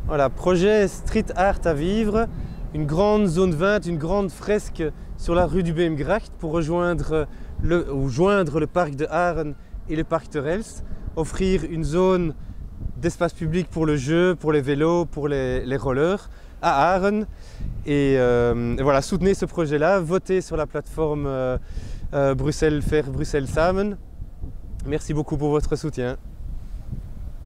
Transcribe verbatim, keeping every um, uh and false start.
Voilà, projet Street Art à vivre, une grande zone vingt, une grande fresque sur la rue du Beemgracht pour rejoindre le, ou joindre le parc de Haren et le parc Terels, offrir une zone d'espace public pour le jeu, pour les vélos, pour les, les rollers à Haren. Et, euh, et voilà, soutenez ce projet-là, votez sur la plateforme euh, euh, Bruxelles Faire Bruxelles Samen. Merci beaucoup pour votre soutien.